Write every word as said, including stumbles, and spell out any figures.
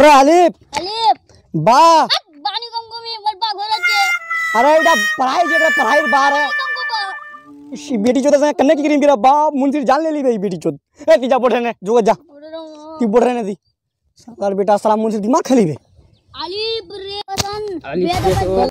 अरे अलिफ अलिफ बा बानी तुमको मी मत बा घोड़ा के अरे इधर पढ़ाई जे पढ़ाई बाहर है इसी बेटी चोद से कन्ने की करीम गिरा बा मुंशी जान ले ली भाई बेटी चोद ए तीजा बोल रहे ने जो जा ती बोल रहे ने दी सरकार बेटा साला मुंशी दिमाग खली बे अलिफ रे वतन